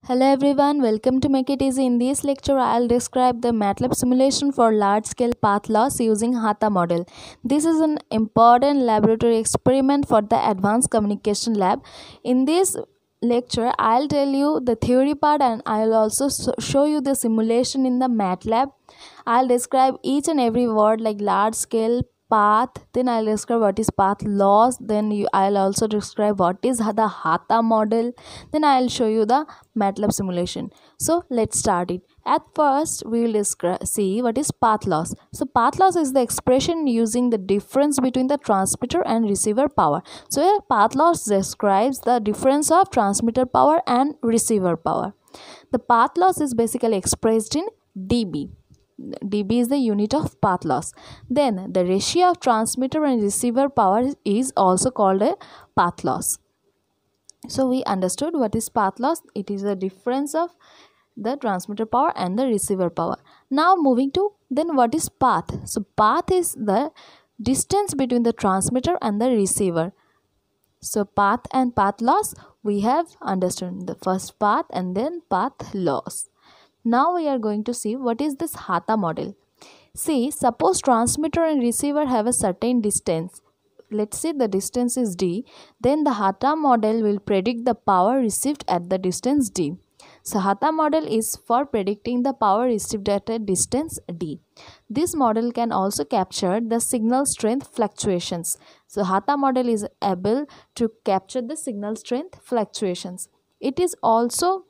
Hello everyone, welcome to Make It Easy. In this lecture, I'll describe the MATLAB simulation for large-scale path loss using Hatha model. This is an important laboratory experiment for the Advanced Communication Lab. In this lecture, I'll tell you the theory part and I'll also show you the simulation in the MATLAB. I'll describe each and every word like large-scale path, then I'll describe what is path loss, then I'll also describe what is the Hatha model, then I'll show you the MATLAB simulation. So let's start it. At first we will see what is path loss. So path loss is the expression using the difference between the transmitter and receiver power. So here path loss describes the difference of transmitter power and receiver power. The path loss is basically expressed in dB. dB is the unit of path loss. Then the ratio of transmitter and receiver power is also called a path loss. So we understood what is path loss. It is the difference of the transmitter power and the receiver power. Now moving to then what is path. So path is the distance between the transmitter and the receiver. So path and path loss we have understood, the first path and then path loss. Now we are going to see what is this Hatha model. See, suppose transmitter and receiver have a certain distance. Let's say the distance is d. Then the Hatha model will predict the power received at the distance d. So Hatha model is for predicting the power received at a distance d. This model can also capture the signal strength fluctuations. So Hatha model is able to capture the signal strength fluctuations. It is also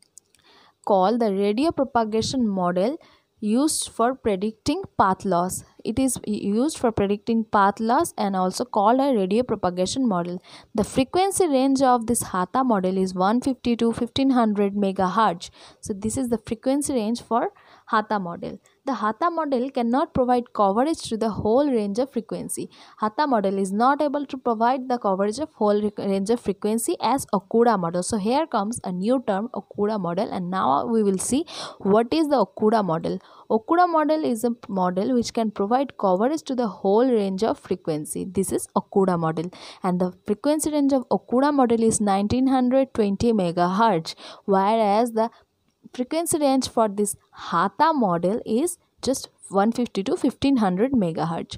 called the radio propagation model used for predicting path loss. It is used for predicting path loss and also called a radio propagation model. The frequency range of this Hatha model is 150 to 1500 megahertz. So this is the frequency range for Hatha model. The Hatha model cannot provide coverage to the whole range of frequency. Hatha model is not able to provide the coverage of whole range of frequency as Okuda model. So here comes a new term, Okuda model, and now we will see what is the Okuda model. Okuda model is a model which can provide coverage to the whole range of frequency. This is Okuda model, and the frequency range of Okuda model is 1920 megahertz, whereas the frequency range for this Hatha model is just 150 to 1500 megahertz.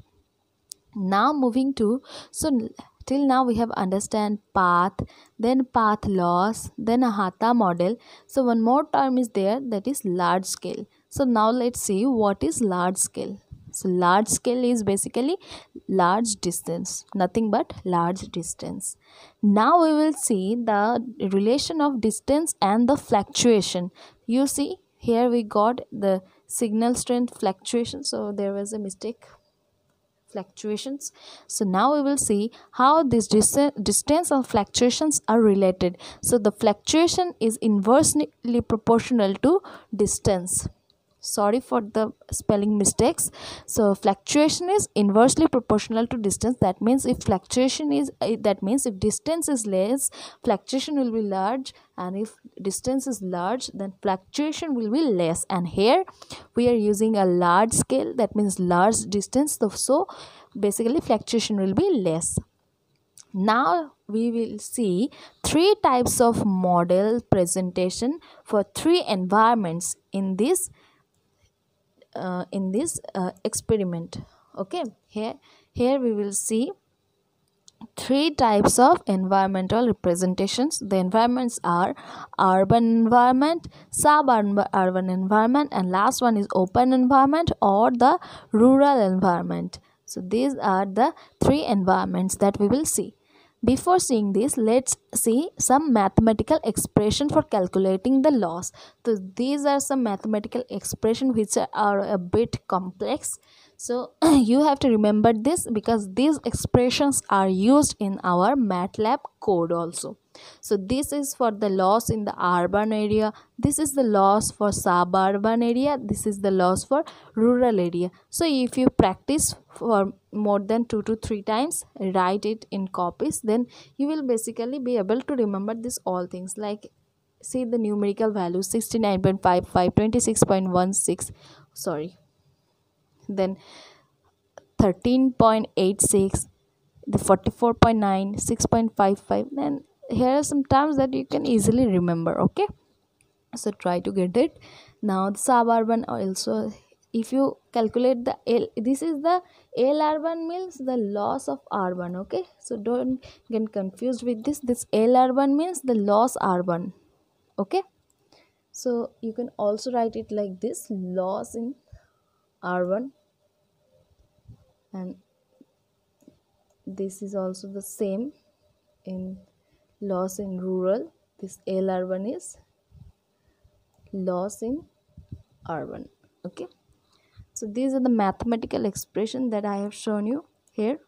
Now moving to, so till now we have understand path, then path loss, then a Hatha model. So one more term is there, that is large scale. So now let's see what is large scale. So large scale is basically large distance, nothing but large distance. Now we will see the relation of distance and the fluctuation. You see here we got the signal strength fluctuation, so there was a mistake, fluctuations. So now we will see how this distance and fluctuations are related. So the fluctuation is inversely proportional to distance. Sorry for the spelling mistakes. So fluctuation is inversely proportional to distance. That means if if distance is less, fluctuation will be large, and if distance is large, then fluctuation will be less. And here we are using a large scale, that means large distance, so basically fluctuation will be less. Now we will see three types of model presentation for three environments in this experiment. Okay, here we will see three types of environmental representations. The environments are urban environment, suburban environment, and last one is open environment or the rural environment. So these are the three environments that we will see. Before seeing this, let's see some mathematical expression for calculating the loss. So these are some mathematical expression which are a bit complex. So you have to remember this because these expressions are used in our MATLAB code also. So this is for the loss in the urban area, this is the loss for suburban area, this is the loss for rural area. So if you practice for more than 2 to 3 times, write it in copies, then you will basically be able to remember this all things. Like see the numerical values 69.55, 26.16, sorry, then 13.86, the 44.9, 6.55. Then here are some terms that you can easily remember. Okay, So try to get it. Now the suburban also, if you calculate the L, this is the L urban means the loss of urban. Okay, so don't get confused with this L urban means the loss urban. Okay, so you can also write it like this: loss in urban, and this is also the same in loss in rural. This L urban is loss in urban. Okay, so these are the mathematical expression that I have shown you here.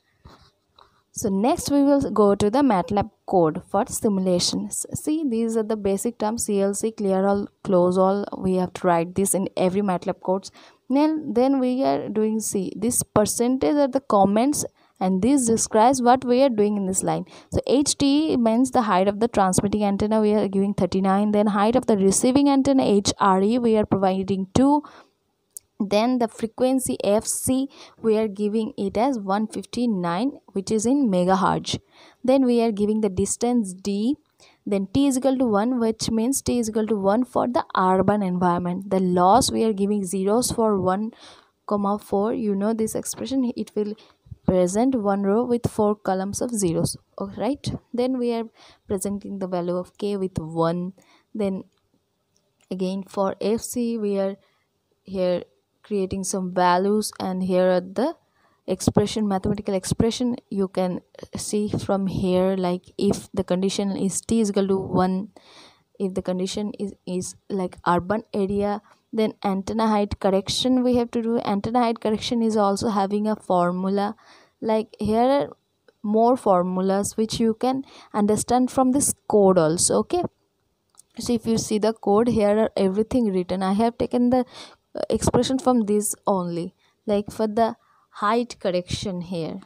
So next we will go to the MATLAB code for simulations. See, these are the basic terms: CLC, clear all, close all. We have to write this in every MATLAB codes. Then we are doing, see, this percentage are the comments, and this describes what we are doing in this line. So HT means the height of the transmitting antenna, we are giving 39. Then height of the receiving antenna, HRE, we are providing 2. Then the frequency FC, we are giving it as 159, which is in megahertz. Then we are giving the distance D. Then T is equal to 1, which means T is equal to 1 for the urban environment. The loss, we are giving zeros for 1, 4. You know this expression, it will present one row with 4 columns of zeros. All right, then we are presenting the value of K with 1. Then again for FC, we are here creating some values, and here are the expression, mathematical expression. You can see from here, like if the condition is T is equal to 1, if the condition is like urban area, then antenna height correction we have to do. Antenna height correction is also having a formula. Like here are more formulas which you can understand from this code also. Okay, so if you see the code, here are everything written. I have taken the expression from this only. Like for the height correction, here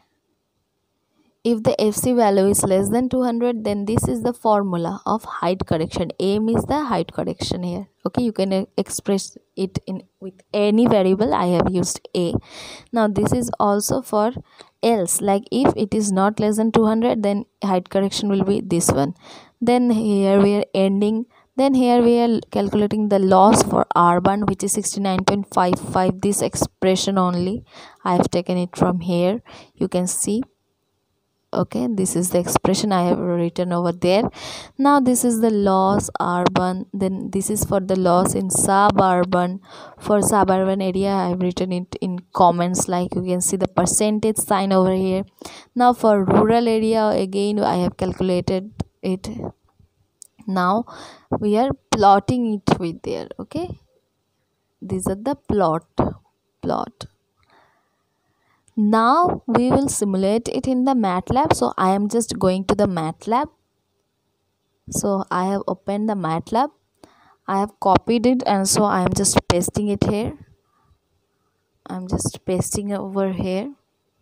if the FC value is less than 200, then this is the formula of height correction. M is the height correction here. Okay, you can express it in with any variable. I have used A. Now this is also for else, like if it is not less than 200, then height correction will be this one. Then here we are ending. Then here we are calculating the loss for urban, which is 69.55. This expression only I have taken it from here. You can see. Okay, this is the expression I have written over there. Now this is the loss urban. Then this is for the loss in suburban. For suburban area, I have written it in comments, like you can see the percentage sign over here. Now for rural area, again I have calculated it. Now we are plotting it with there. Okay, these are the plot. Now we will simulate it in the MATLAB. So I am just going to the MATLAB. So I have opened the MATLAB. I have copied it, and so I am just pasting it here. I'm just pasting over here.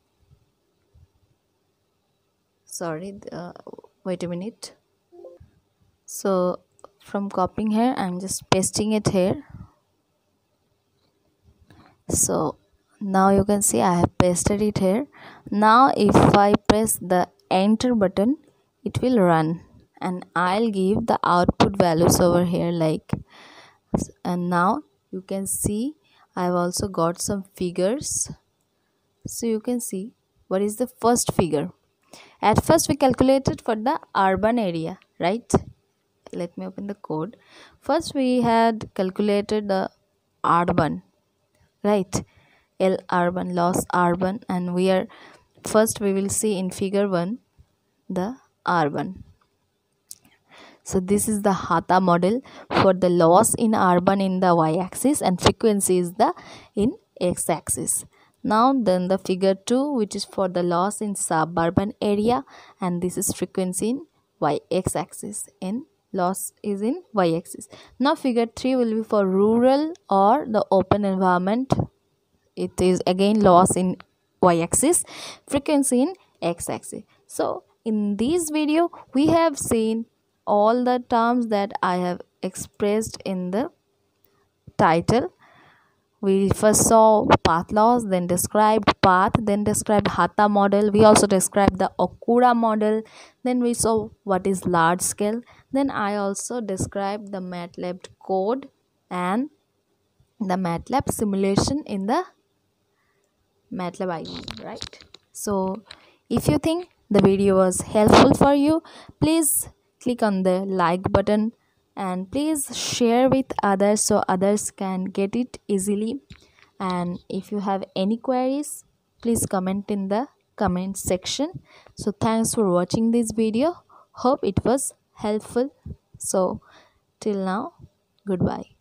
Sorry, wait a minute. So from copying here, I'm just pasting it here. So now you can see I have pasted it here. Now if I press the enter button, it will run, and I'll give the output values over here, like, and now you can see I've also got some figures. So you can see what is the first figure. At first we calculated for the urban area, right? Let me open the code. First we had calculated the urban, right? L urban, loss urban, and we will see in figure 1 the urban. So this is the Hatha model for the loss in urban in the y-axis, and frequency is the in x-axis. Now then the figure 2, which is for the loss in suburban area, and this is frequency in x-axis, in loss is in y-axis. Now figure 3 will be for rural or the open environment. It is again loss in y-axis, frequency in x-axis. So in this video we have seen all the terms that I have expressed in the title. We first saw path loss, then described path, then described Hatha model. We also described the Okura model. Then we saw what is large scale. Then I also described the MATLAB code and the MATLAB simulation in the MATLAB IDE, right? So if you think the video was helpful for you, please click on the like button and please share with others so others can get it easily. And if you have any queries, please comment in the comment section. So thanks for watching this video. Hope it was helpful. So till now, goodbye.